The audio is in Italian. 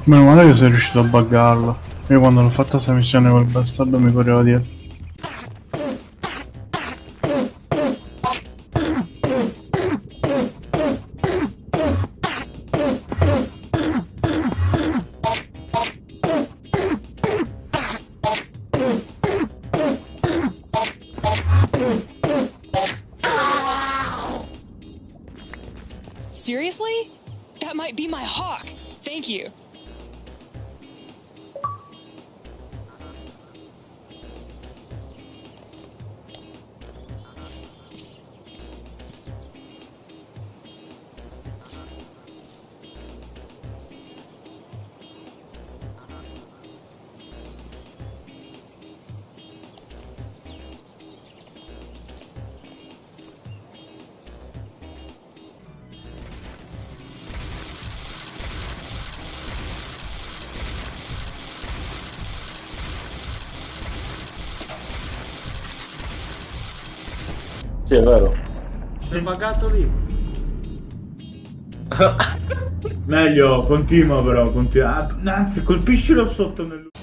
Meno male che sei riuscito a buggarlo. Io quando l'ho fatta sta missione col bastardo mi correva dietro. Seriously? That might be my hawk. Thank you. Sì, è vero. Sei buggato lì. Meglio, continua però, continua. Anzi, colpiscilo sotto nel...